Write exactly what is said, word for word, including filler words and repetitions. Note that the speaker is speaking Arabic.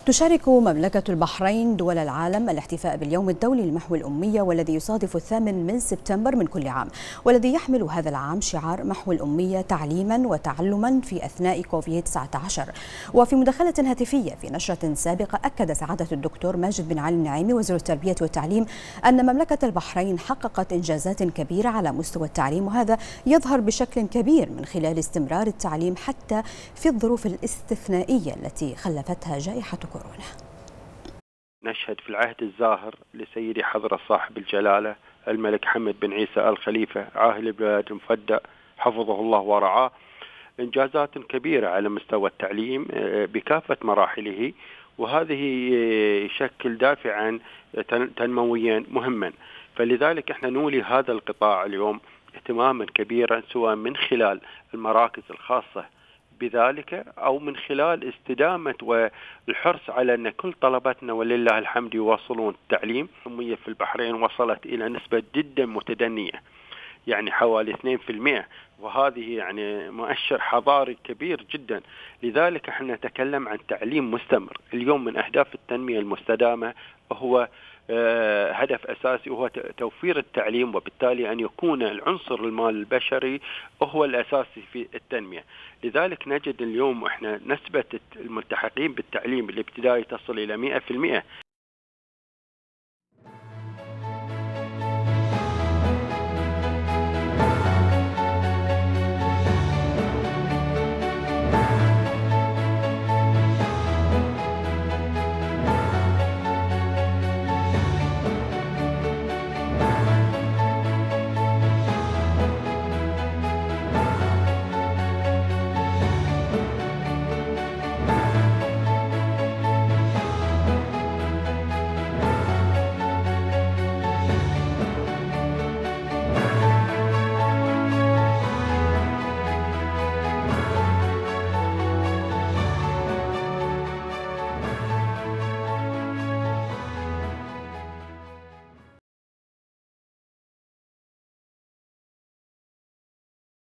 تشارك مملكة البحرين دول العالم الاحتفاء باليوم الدولي لمحو الأمية، والذي يصادف الثامن من سبتمبر من كل عام، والذي يحمل هذا العام شعار محو الأمية تعليما وتعلما في أثناء كوفيد تسعة عشر. وفي مداخلة هاتفية في نشرة سابقة، أكد سعادة الدكتور ماجد بن علي النعيمي وزير التربية والتعليم أن مملكة البحرين حققت إنجازات كبيرة على مستوى التعليم، وهذا يظهر بشكل كبير من خلال استمرار التعليم حتى في الظروف الاستثنائية التي خلفتها جائحة كورونا. نشهد في العهد الزاهر لسيدي حضرة صاحب الجلالة الملك حمد بن عيسى آل خليفة عاهل البلاد المفدى حفظه الله ورعاه إنجازات كبيرة على مستوى التعليم بكافة مراحله، وهذه يشكل دافعا تنمويا مهما. فلذلك احنا نولي هذا القطاع اليوم اهتماما كبيرا، سواء من خلال المراكز الخاصة بذلك أو من خلال استدامة والحرص على أن كل طلبتنا ولله الحمد يواصلون التعليم. الأمية في البحرين وصلت إلى نسبة جدا متدنية، يعني حوالي اثنين بالمئة، وهذه يعني مؤشر حضاري كبير جدا. لذلك احنا نتكلم عن تعليم مستمر. اليوم من أهداف التنمية المستدامة هو هدف أساسي، وهو توفير التعليم، وبالتالي أن يكون العنصر المال البشري هو الأساسي في التنمية. لذلك نجد اليوم احنا نسبة الملتحقين بالتعليم الابتدائي تصل إلى مئة بالمئة.